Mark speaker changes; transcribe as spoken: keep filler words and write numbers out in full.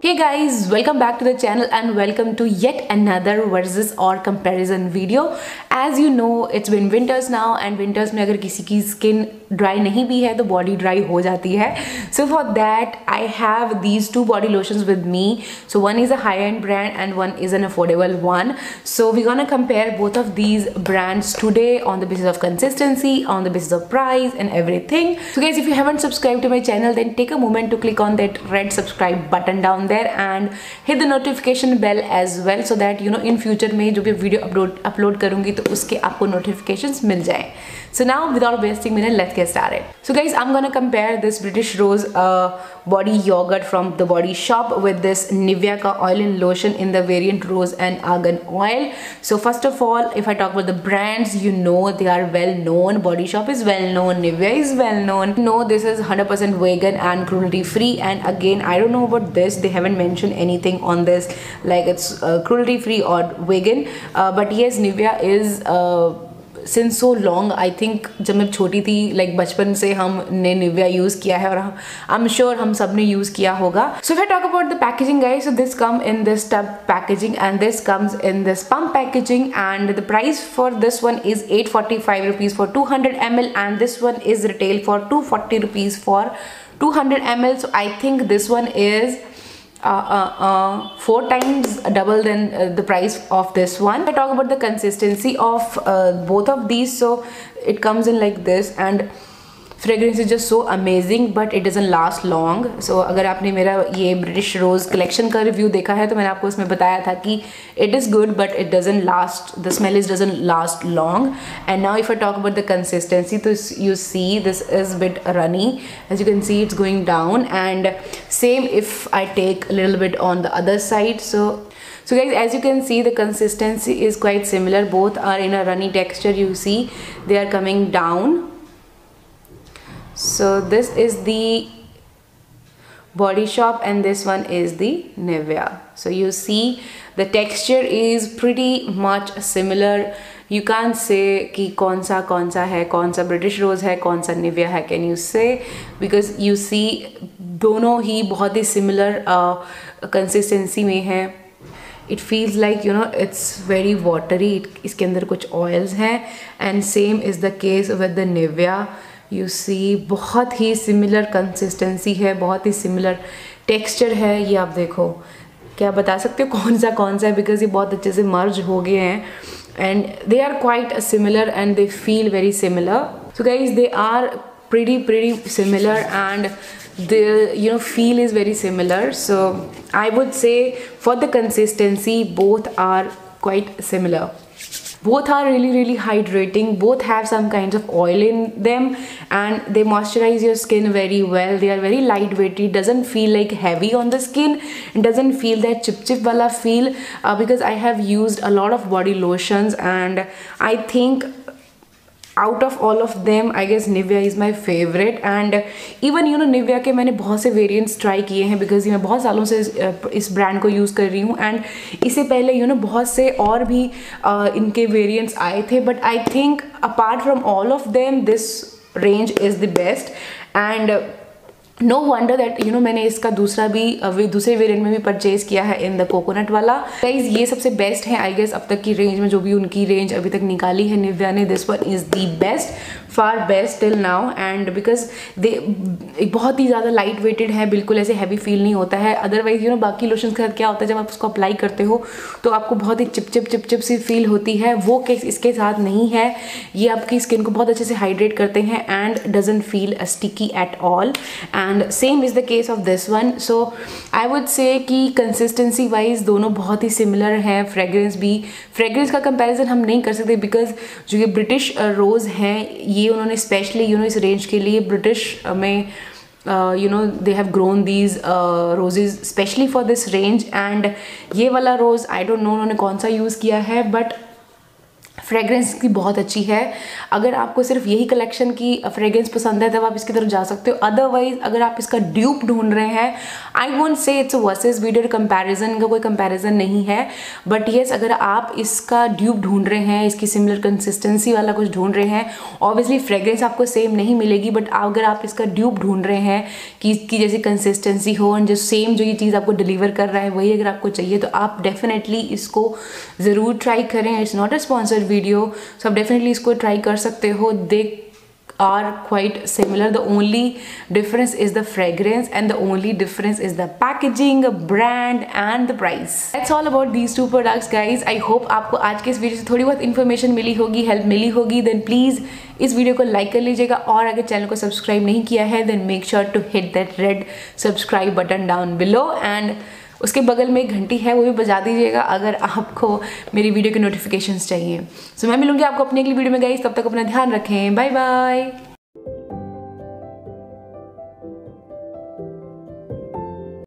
Speaker 1: Hey guys, welcome back to the channel and welcome to yet another versus or comparison video. As you know, it's been winters now and winters में अगर किसी की skin dry नहीं भी है तो body dry हो जाती है. So for that, I have these two body lotions with me. So one is a high-end brand and one is an affordable one. So we're gonna compare both of these brands today on the basis of consistency, on the basis of price and everything. So guys, if you haven't subscribed to my channel, then take a moment to click on that red subscribe button down there and hit the notification bell as well, so that you know in future में जो भी video upload upload करूँगी तो उसके आपको notifications मिल जाएं. So now without wasting minute, let's get started. So guys, I'm gonna compare this British Rose uh, body yogurt from the Body Shop with this Nivea ka oil and lotion in the variant Rose and Argan oil. So first of all, if I talk about the brands, you know they are well known. Body Shop is well known, Nivea is well known. No, this is one hundred percent vegan and cruelty free, and again I don't know about this, they haven't mentioned anything on this like it's uh, cruelty free or vegan, uh, but yes, Nivea is uh, since so long. I think जब मैं छोटी थी, like बचपन से हमने Nivea use किया है और हम I'm sure हम सब ने use किया होगा. So if I talk about the packaging guys, so this come in this tub packaging and this comes in this pump packaging, and the price for this one is eight forty-five rupees for two hundred milliliters and this one is retail for two forty rupees for two hundred milliliters. So I think this one is Uh, uh, uh, four times double than uh, the price of this one. I talk about the consistency of uh, both of these. So it comes in like this and fragrance is just so amazing, but it doesn't last long. So अगर आपने मेरा ये British Rose collection का review देखा है तो मैंने आपको उसमें बताया था कि it is good but it doesn't last, the smell is doesn't last long. And now if I talk about the consistency, so you see this is a bit runny, as you can see it's going down, and same if I take a little bit on the other side. So So guys, as you can see, the consistency is quite similar. Both are in a runny texture. You see they are coming down. So this is the Body Shop and this one is the Nivea. So you see the texture is pretty much similar. You can't say कि कौन सा कौन सा है, कौन सा British Rose है, कौन सा Nivea है, can you say? Because you see दोनों ही बहुत ही similar uh, consistency में है. It feels like you know it's very watery. It, इसके अंदर कुछ oils हैं, and same is the case with the Nivea. You see बहुत ही सिमिलर कंसिस्टेंसी है, बहुत ही सिमिलर टेक्सचर है. ये आप देखो, क्या बता सकते हो कौन सा कौन सा है, बिकॉज ये बहुत अच्छे से मर्ज हो गए हैं and they are quite similar and they feel very similar. So guys they are pretty pretty similar and the you know feel is very similar. So I would say for the consistency both are quite similar. Both are really really hydrating, both have some kinds of oil in them and they moisturize your skin very well. They are very lightweight, it doesn't feel like heavy on the skin, it doesn't feel that chip chip wala feel, uh, because I have used a lot of body lotions and I think out of all of them I guess Nivea is my favorite. And even you know Nivea के मैंने बहुत से variants try किए हैं, because मैं बहुत सालों से इस brand को use कर रही हूँ and इससे पहले you know बहुत से और भी uh, इनके variants आए थे, but I think apart from all of them this range is the best. And no wonder that you know मैंने इसका दूसरा भी uh, दूसरे वेरिएंट में भी परचेज किया है इन द कोकोनट वाला. गाइस ये सबसे बेस्ट है आई गेस अब तक की रेंज में, जो भी उनकी रेंज अभी तक निकाली है Nivea ने. This one is the best, far best till now, and because they बहुत ही ज़्यादा लाइट वेटेड है, बिल्कुल ऐसे हैवी फील नहीं होता है. अदरवाइज यू नो बाकी लोशन के साथ क्या होता है, जब आप उसको अप्लाई करते हो तो आपको बहुत ही चिप चिप चिप चिप सी फील होती है. वो केस इसके साथ नहीं है. ये आपकी स्किन को बहुत अच्छे से हाइड्रेट करते हैं and doesn't feel sticky at all. and same is the case of this one. So I would say कि consistency wise दोनों बहुत ही similar हैं. fragrance भी, fragrance का comparison हम नहीं कर सकते because जो ये British Rose हैं ये उन्होंने specially you know इस range के लिए British में Uh, you know they have grown these uh, roses specially for this range. and ये वाला rose I don't know उन्होंने कौन सा use किया है, but फ्रेग्रेंस की बहुत अच्छी है। अगर आपको सिर्फ यही कलेक्शन की फ्रेग्रेंस पसंद है तब आप इसकी तरफ जा सकते हो। अदरवाइज अगर आप इसका ड्यूप ढूंढ रहे हैं, I won't say it's versus video comparison का कोई कंपैरिजन नहीं है, बट येस अगर आप इसका ड्यूप ढूंढ रहे हैं, इसकी सिमिलर कंसिस्टेंसी वाला कुछ ढूंढ रहे हैं, ऑब्वियसली फ्रेग्रेंस आपको सेम नहीं मिलेगी, बट अगर आप इसका ड्यूप ढूंढ रहे हैं कि इसकी जैसी कंसिस्टेंसी हो और जो सेम जो ये चीज़ आपको डिलीवर कर रहा है वही अगर आपको चाहिए तो आप डेफिनेटली इसको ज़रूर ट्राई करें। It's not a sponsored video, so आप डेफिनेटली इसको ट्राई कर सकते हो। They are quite similar, the only difference is the fragrance and the only difference is the packaging, brand and the price. That's all about these two products guys. I hope आपको आज के इस video से थोड़ी बहुत information मिली होगी, help मिली होगी। देन प्लीज़ इस वीडियो को लाइक कर लीजिएगा और अगर चैनल को सब्सक्राइब नहीं किया है then make sure to hit that red subscribe button down below, and उसके बगल में एक घंटी है वो भी बजा दीजिएगा अगर आपको मेरी वीडियो के नोटिफिकेशंस चाहिए। सो so, मैं मिलूंगी आपको अपनी अगली वीडियो में गाइस, तब तक अपना ध्यान रखें, बाय बाय।